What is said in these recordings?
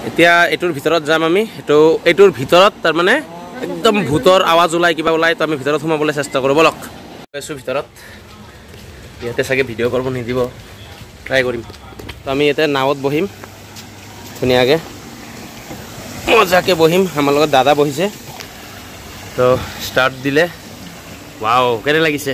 এতিয়া এইটোৰ ভিতৰত যাম আমি এইটোৰ ভিতৰত তাৰমানে একদম ভূতৰ আৱাজ ওলাই কিবা ওলাই তো আমি ভিতৰত সোমাবলৈ চেষ্টা কৰোঁ বলক গৈছোঁ ভিতৰত ইয়াতে চাগে ভিডিঅ' কৰিব নিদিব ট্ৰাই কৰিম তো আমি ইয়াতে নাৱত বহিম ধুনীয়াকৈ মজাকৈ বহিম আমাৰ লগত দাদা বহিছে তো ষ্টাৰ্ট দিলে ৱাও কেনে লাগিছে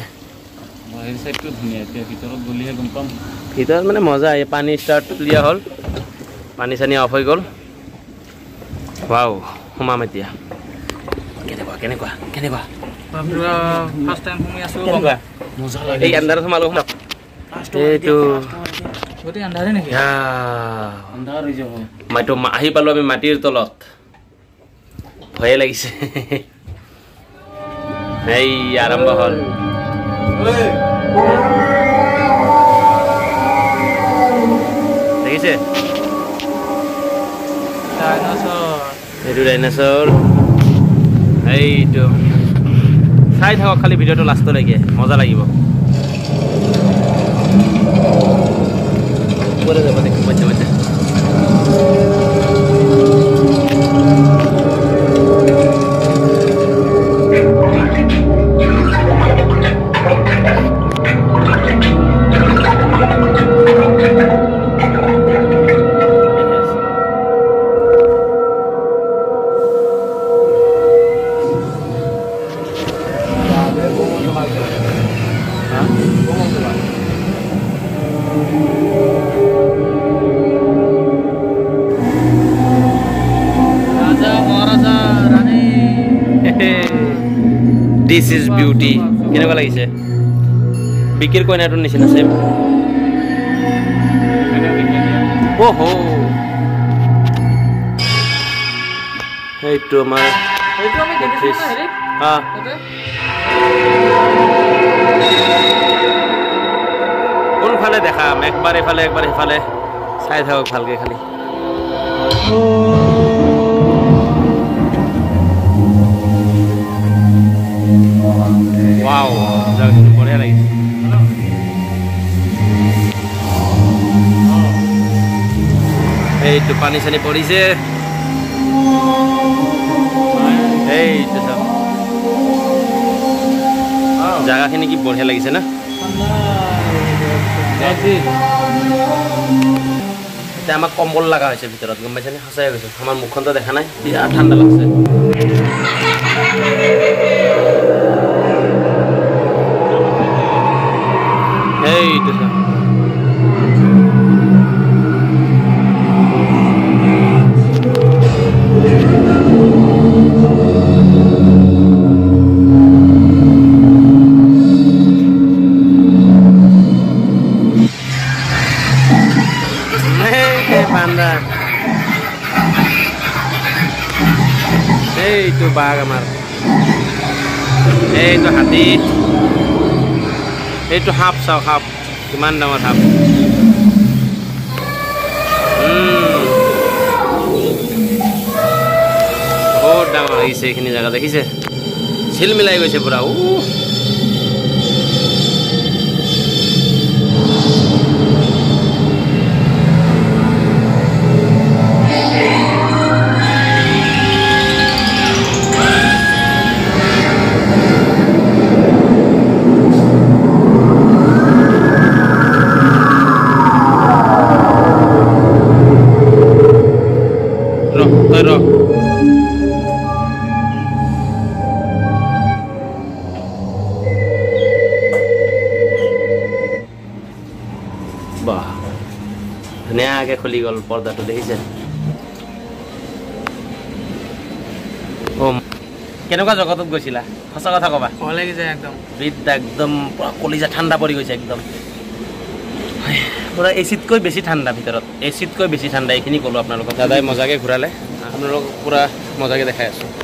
ভিতৰত মানে মজা এই পানী ষ্টাৰ্ট দিয়া হ'ল পানী চানী অফ হৈ গ'ল ৱাও সোমাম এতিয়া কেনেকুৱা ফাৰ্ষ্ট টাইম সোমাই আছোঁ মজা লাগে এই আন্ধাৰত সোমালো এইটো গোটেই আন্ধাৰে নেকি আন্ধাৰ হৈ যাব মইতো আহি পালোঁ আমি মাটিৰ তলত ভয়ে লাগিছে এই আৰম্ভ হ'ল দেখিছে এইটো ডাইনাছৰ এইটো চাই থাকক খালি ভিডিঅ'টো লাষ্টলৈকে মজা লাগিব This is beauty. কেনেকুৱা লাগিছে বিকিৰ কইনাটোৰ নিচিনা সেম ওহো এইটো আমাৰ কোনফালে দেখাম একবাৰ এফালে একবাৰ সিফালে চাই থাকক ভালকে খালি Wow, jangan boleh lagi. Hey, itu panis ini polisi. Hey, itu sah. Jaga ini ki boleh lagi sana. Kita amak kompol laga aja biterat. Gimana sih? Hasaya gitu. Hamar mukhon tuh dekana. Dia thanda lagse. Hey, itu sah. Hey, panda. Hey, itu baga mar. Hey, itu hati. Itu hap sao hap কিমান ডাঙৰ হাপ বহুত ডাঙৰ লাগিছে এইখিনি জায়গা দেখিছে ঝিল মিলাই গৈছে পুৰা বাহ ধুনীয়াকৈ খুলি গ'ল পৰ্দাটো দেখিছে কেনেকুৱা জগতত গৈছিলা সঁচা কথা ক'বা ভয় লাগি যায় একদম একদম পুৰা কলিজা ঠাণ্ডা পৰি গৈছে একদম পুৰা এচিতকৈ বেছি ঠাণ্ডা ভিতৰত এচিতকৈ বেছি ঠাণ্ডা এইখিনি ক'লোঁ আপোনালোকক দাদাই মজাকৈ ঘূৰালে আপোনালোকক পুৰা মজাকৈ দেখাই আছোঁ